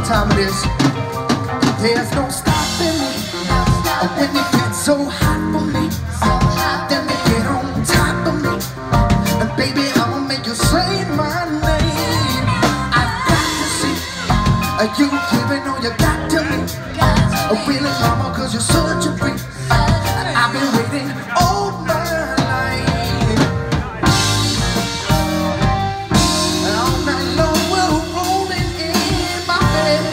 time it is. There's no stopping me when you get so hot for me. Then you get on top of me, and baby, I'ma make you say my name. I've got to see you giving all you got to me. Really, mama, 'cause you're such a freak. I've been waiting all my life. All night long we're rolling in my bed,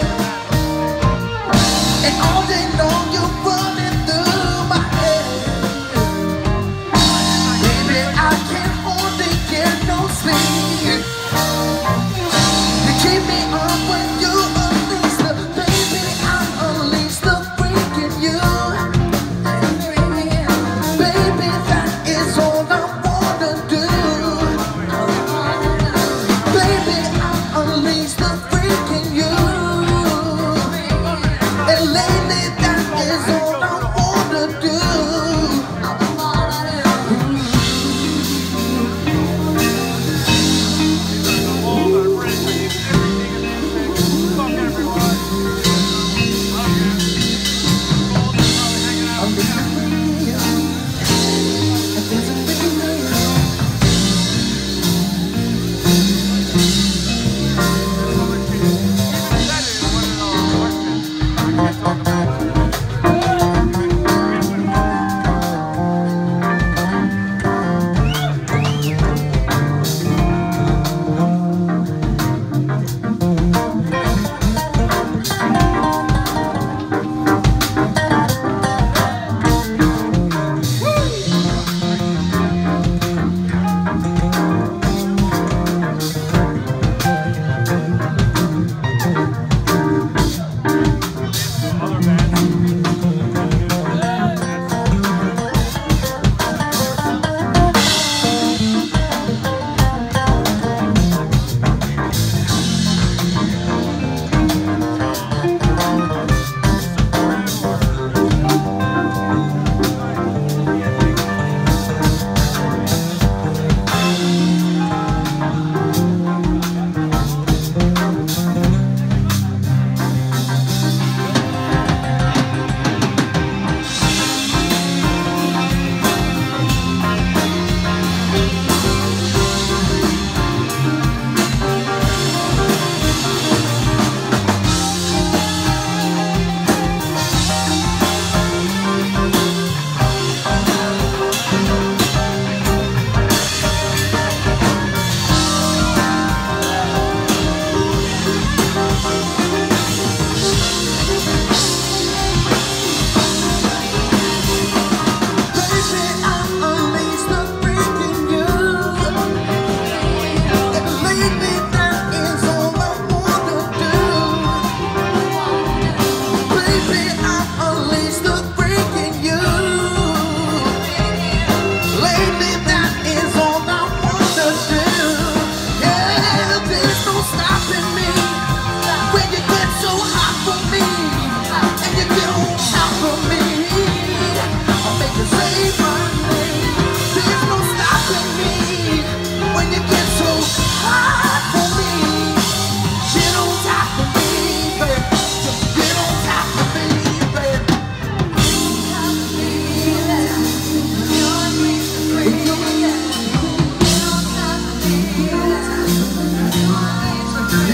and all day long you're running through my head. Baby, I can't hardly get no sleep. You keep me up when you unleash the baby. I'm unleash the freak in you. Baby, that is all I wanna do. Baby, I'm unleash the freak in you. And lately, that is all I wanna do.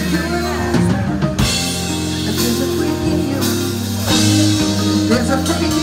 There's a freak